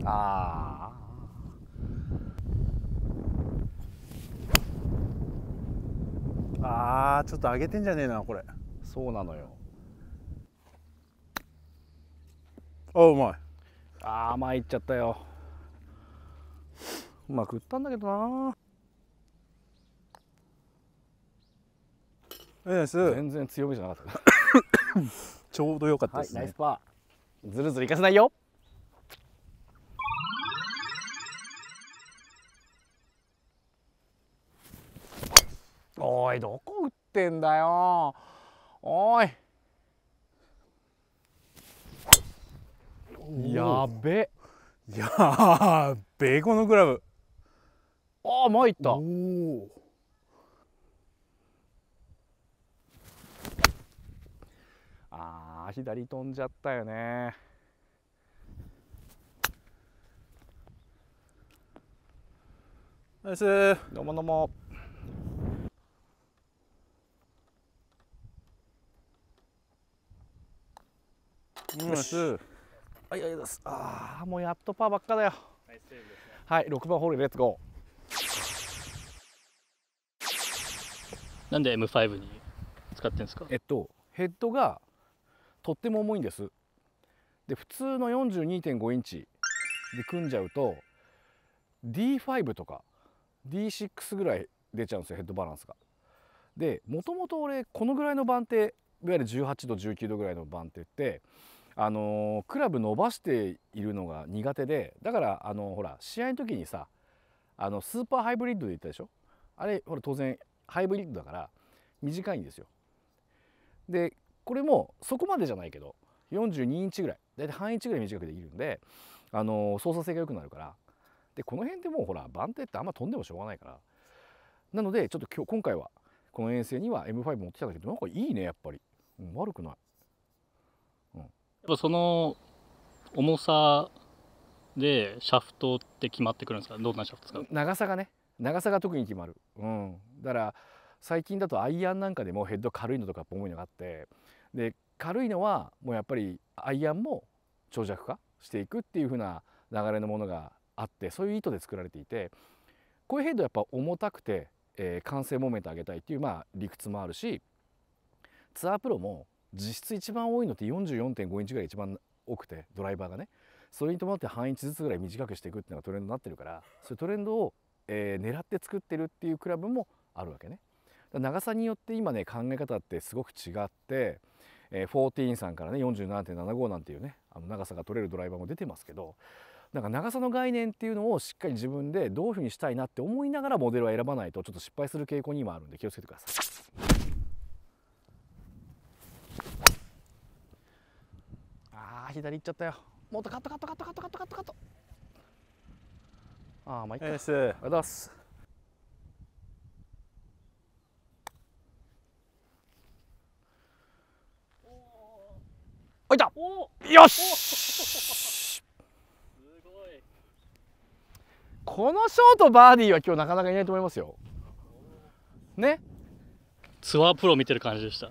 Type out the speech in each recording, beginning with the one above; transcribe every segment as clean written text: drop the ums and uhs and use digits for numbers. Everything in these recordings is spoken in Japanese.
ああ、ちょっと上げてんじゃねえなこれ。 そうなのよ。 あ、うまい。 前行っちゃったよ。うまく打ったんだけどな。全然強めじゃなかった。 ちょうど良かったですね。 はい、ナイスパー。ずるずるいかせないよ。おい、どこ打ってんだよ。おい。やべ。 やべえ、このクラブ。 前行った。左飛んじゃったよね。 ナイス。 どうもどうも。 ナイス。 はい、ありがとうございます。もうやっとパーばっかだよ。はい、6番ホールレッツゴー。なんで M5 に使ってんですか？ ヘッドがとっても重いんです。で、普通の 42.5 インチで組んじゃうと D5 とか D6 ぐらい出ちゃうんですよ、ヘッドバランスが。で、もともと俺このぐらいの番手、いわゆる18度19度ぐらいの番手ってクラブ伸ばしているのが苦手で、だからほら試合の時にさスーパーハイブリッドで言ったでしょ。あれほら当然ハイブリッドだから短いんですよ。でこれもそこまでじゃないけど42インチぐらい、大体半インチぐらい短くできるんで操作性が良くなるから。でこの辺でもうほら番手ってあんま飛んでもしょうがないから、なのでちょっと今回はこの遠征には M5 持ってきたんだけど、なんかいいねやっぱり、悪くない。 やっぱその重さでシャフトって決まってくるんですか？どんなシャフト使う？ 長さがね、長さが特に決まる。だから最近だとアイアンなんかでもヘッド軽いのとか重いのがあって、で軽いのはもうやっぱりアイアンも長尺化していくっていう風な流れのものがあって、そういう意図で作られていて、こういうヘッドやっぱ重たくて、完成モーメント上げたいっていう理屈もあるし、ツアープロも実質一番多いのって 44.5 インチぐらい一番多くて、ドライバーがね、それに伴って半インチずつぐらい短くしていくっていうのがトレンドになってるから、そういうトレンドを、狙って作ってるっていうクラブもあるわけね。長さによって今ね考え方ってすごく違って、14さんからね 47.75 なんていうね長さが取れるドライバーも出てますけど、なんか長さの概念っていうのをしっかり自分でどういうふうにしたいなって思いながらモデルは選ばないとちょっと失敗する傾向に今あるんで気をつけてください。左行っちゃったよ。もっとカットカットカットカットカットカットカット。まあいいか。ありがとうございます。いた。よし。このショートバーディーは今日なかなかいないと思いますよ。ね。 ツアープロ見てる感じでした。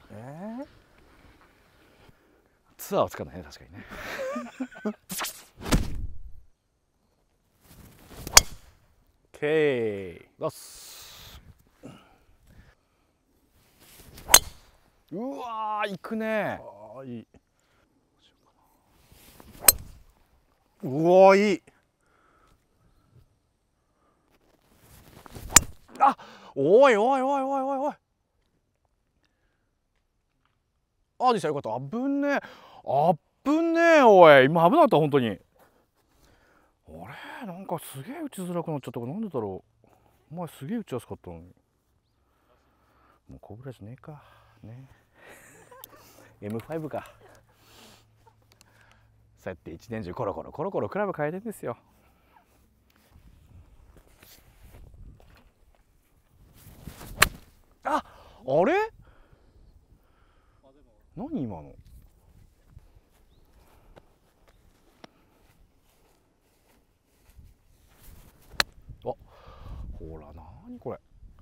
ツアーはつかないね、確かにね。 OK。 うわー、行くね。 いい。うわー、いい。 おいおいおいおいおいおい。でした、よかった。危ねえ。危ねえ、おい。今危なかった、本当に。あれ、なんかすげえ打ちづらくなっちゃったから、なんでだろう。お前すげえ打ちやすかったのに。もうコブラじゃねえか。ね。M5 か。そうやって一年中コロコロコロコロクラブ変えてんですよ。あれ何今の。ほら何これ。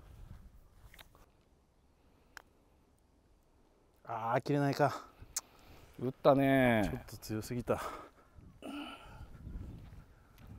切れないか。 打ったね。 ちょっと強すぎた。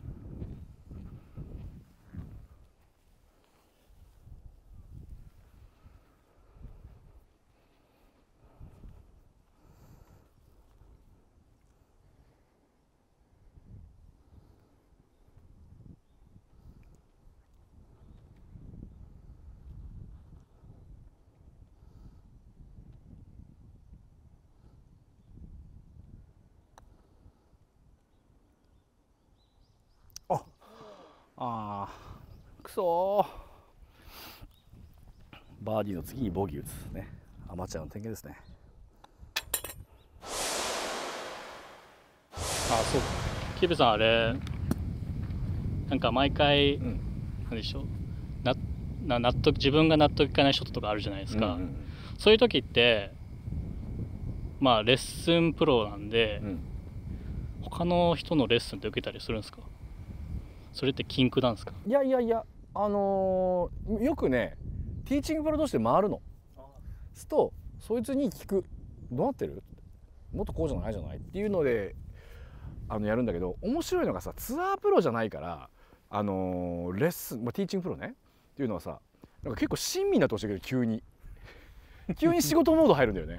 あーくそー。バーディーの次にボギー打つね。アマチュアの典型ですね。 あ、そうか。キベさんあれなんか毎回、なんでしょう、自分が納得いかないショットとかあるじゃないですか、そういう時ってまあレッスンプロなんで、他の人のレッスンって受けたりするんですか？それって禁句なんですか？ いやよくねティーチングプロとして回るのすと、そいつに聞く。どうなってる？もっとこうじゃないじゃないっていうのでやるんだけど、面白いのがさ、ツアープロじゃないからレッスン、ティーチングプロねっていうのはさ、なんか結構親身になってほしいけど、急に仕事モード入るんだよね。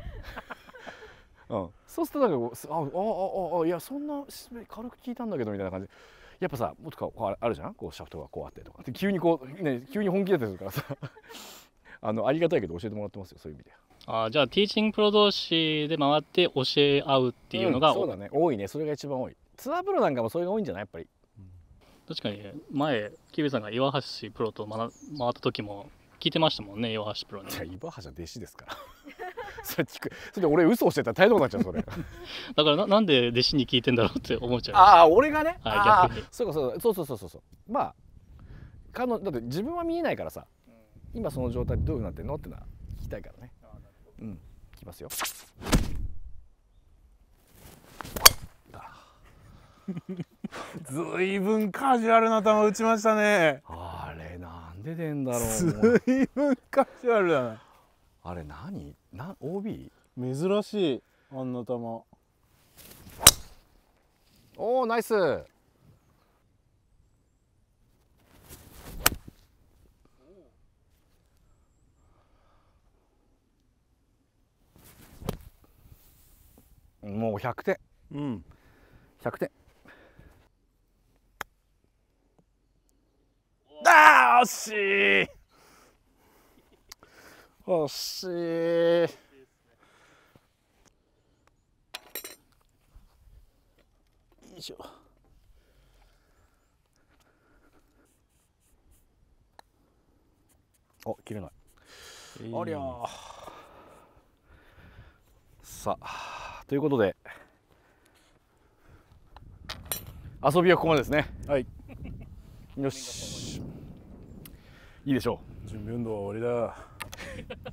そうするとなんかいやそんな軽く聞いたんだけどみたいな感じ。やっぱさ、もっとこうあるじゃん、こうシャフトがこうあってとかで、急にこうね、急に本気出てるからさありがたいけど教えてもらってますよ、そういう意味で。 じゃあティーチングプロ同士で回って教え合うっていうのが、 そうだね、多いね。それが一番多い。ツアープロなんかもそれが多いんじゃないやっぱり。 確かに前キベさんが岩橋プロと回った時も聞いてましたもんね、岩橋プロに。 いや、岩橋は弟子ですからそれ聞く。それで俺嘘をしてたら大変なことになっちゃう、それだからなんで弟子に聞いてんだろうって思っちゃいました。 ああ、俺がね、 逆に。 そうまあだって自分は見えないからさ、今その状態でどうなってんのってのは聞きたいからね。聞きますよずいぶんカジュアルな球打ちましたね。 あれなんで出んだろう。 ずいぶんカジュアルだな。 あれOB？ 珍しい、あんな球。 おお、ナイス。もう100点。100点。 あー、惜しい惜しい。よいしょ。 切れない。ありゃー。さあ、ということで遊びはここまでですね。 はい、 よし、いいでしょ準備運動は終わりだ。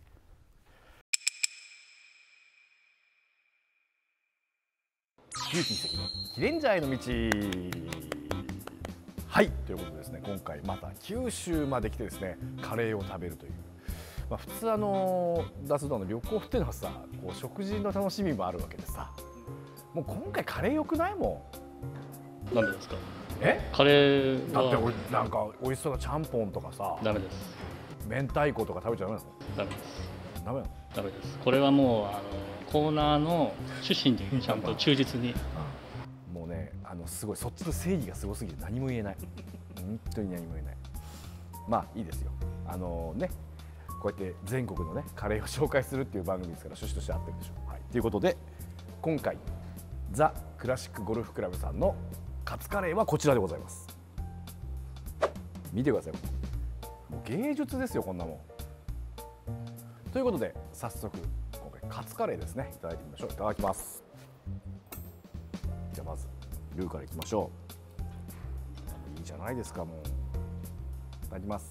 キューティー関のキレンジャーへの道。はい、ということでですね、今回また九州まで来てですね、カレーを食べるという。普通ダスドアの旅行っていうのはさ、こう食事の楽しみもあるわけでさ、もう今回カレー良くないもん。なんでですか？ カレーだって俺なんか美味しそうなちゃんぽんとかさ。 ダメです。 明太子とか食べちゃダメなの？ ダメです。 ダメなの？ ダメです。これはもうコーナーの趣旨にちゃんと忠実にもうね、すごいそっちの正義がすごすぎて何も言えない。本当に何も言えない。まあいいですよ。こうやって全国のねカレーを紹介するっていう番組ですから、趣旨として合ってるでしょう。はい、ということで今回ザ・クラシックゴルフクラブさんのカツカレーはこちらでございます。見てください。もう芸術ですよ、こんなもん。ということで早速今回カツカレーですね、いただいてみましょう。いただきます。じゃあまずルーからいきましょう。いいじゃないですか、もう。いただきます。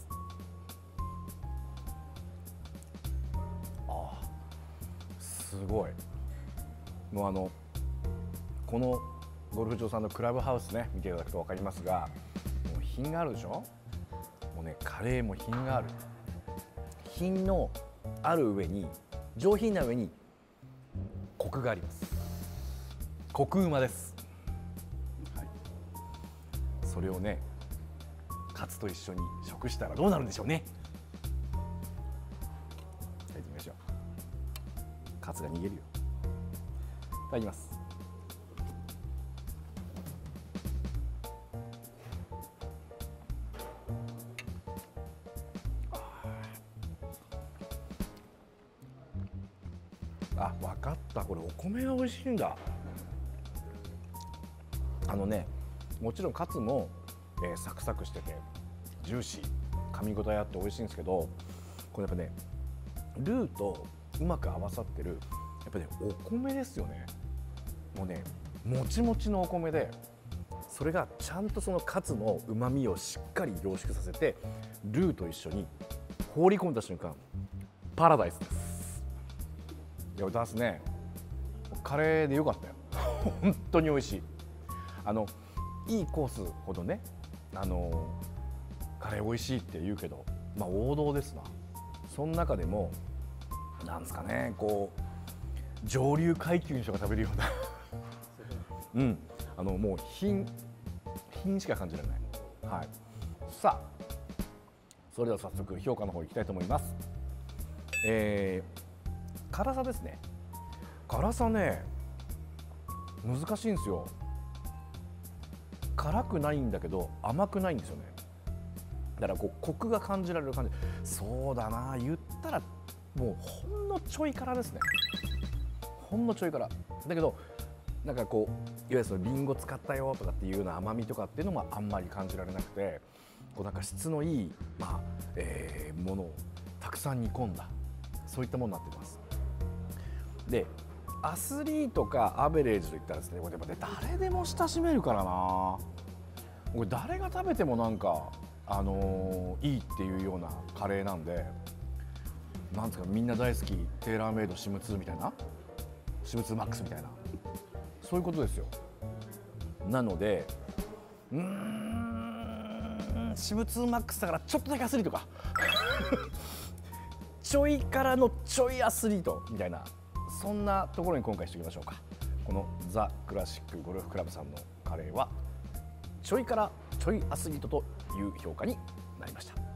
すごい。もうこのゴルフ場さんのクラブハウスね、見ていただくと分かりますが、もう品があるでしょ。もうね、カレーも品がある。品のある上に、上品な上にコクがあります。コクうまです、はい。それをね、カツと一緒に食したらどうなるんでしょうね。いただいてみましょう。カツが逃げるよ。いただきます。あ、分かった。これお米が美味しいんだ。もちろんカツもサクサクしててジューシー、噛み応えあって美味しいんですけど、これやっぱねルーとうまく合わさってるやっぱねお米ですよね。もうねもちもちのお米で、それがちゃんとそのカツのうまみをしっかり凝縮させてルーと一緒に放り込んだ瞬間パラダイスです。いや歌ですね、カレーでよかったよ本当に美味しい。いいコースほどねカレー美味しいって言うけど、まあ王道ですな。その中でもなんですかね、こう上流階級の人が食べるようなもう品しか感じられない。はい、さあそれでは早速評価の方いきたいと思います。辛さですね。辛さね難しいんですよ。辛くないんだけど甘くないんですよね。だからこうコクが感じられる感じ。そうだな、言ったらもうほんのちょい辛ですね。ほんのちょい辛だけど、なんかこういわゆるそのリンゴ使ったよとかっていうような甘みとかっていうのもあんまり感じられなくて、こうなんか質のいい、ものをたくさん煮込んだそういったものになってます。でアスリートかアベレージといったらですね、これやっぱね誰でも親しめるからな。これ誰が食べてもなんかいいっていうようなカレーなんで、なんですかみんな大好きテーラーメイドシムツーみたいな、シムツーマックスみたいな、そういうことですよ。なのでシムツーマックスだからちょっとだけアスリートかちょいからのちょいアスリートみたいな、そんなところに今回しておきましょうか。このザ・クラシックゴルフクラブさんのカレーはちょいからちょいアスリートという評価になりました。